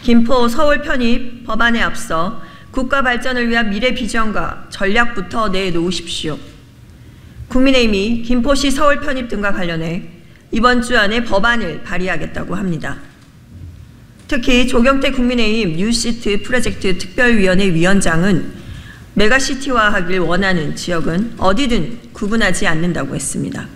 김포 서울 편입 법안에 앞서 국가 발전을 위한 미래 비전과 전략부터 내놓으십시오. 국민의힘이 김포시 서울 편입 등과 관련해 이번 주 안에 법안을 발의하겠다고 합니다. 특히 조경태 국민의힘 뉴시트 프로젝트 특별위원회 위원장은 메가시티화하길 원하는 지역은 어디든 구분하지 않는다고 했습니다.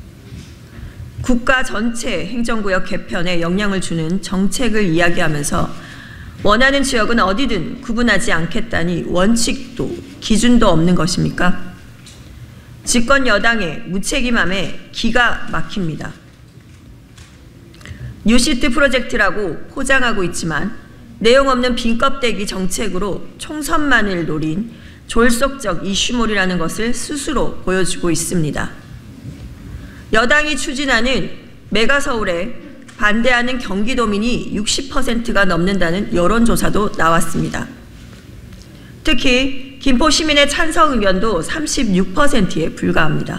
국가 전체 행정구역 개편에 영향을 주는 정책을 이야기하면서 원하는 지역은 어디든 구분하지 않겠다니 원칙도 기준도 없는 것입니까? 집권 여당의 무책임함에 기가 막힙니다. 뉴시트 프로젝트라고 포장하고 있지만 내용 없는 빈 껍데기 정책으로 총선만을 노린 졸속적 이슈몰이라는 것을 스스로 보여주고 있습니다. 여당이 추진하는 메가서울에 반대하는 경기도민이 60%가 넘는다는 여론조사도 나왔습니다. 특히 김포 시민의 찬성 의견도 36%에 불과합니다.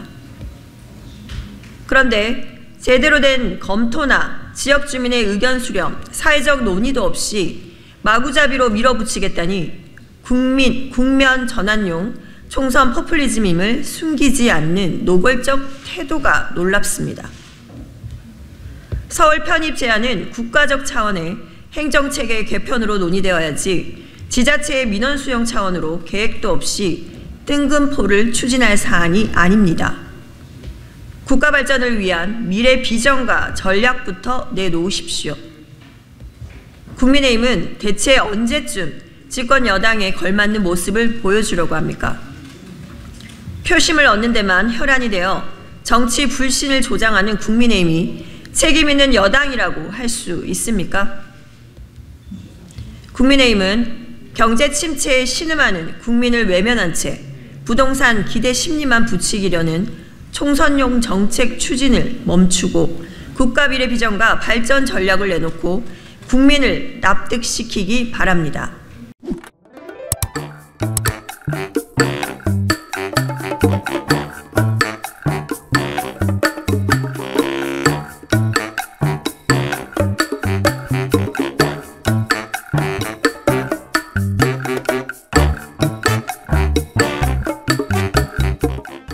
그런데 제대로 된 검토나 지역 주민의 의견 수렴, 사회적 논의도 없이 마구잡이로 밀어붙이겠다니 국면 전환용 총선 포퓰리즘임을 숨기지 않는 노골적 태도가 놀랍습니다. 서울 편입 제안은 국가적 차원의 행정체계 개편으로 논의되어야지 지자체의 민원 수용 차원으로 계획도 없이 뜬금포를 추진할 사안이 아닙니다. 국가 발전을 위한 미래 비전과 전략부터 내놓으십시오. 국민의힘은 대체 언제쯤 집권 여당에 걸맞는 모습을 보여주려고 합니까? 표심을 얻는 데만 혈안이 되어 정치 불신을 조장하는 국민의힘이 책임 있는 여당이라고 할 수 있습니까? 국민의힘은 경제 침체에 신음하는 국민을 외면한 채 부동산 기대 심리만 부추기려는 총선용 정책 추진을 멈추고 국가 미래 비전과 발전 전략을 내놓고 국민을 납득시키기 바랍니다.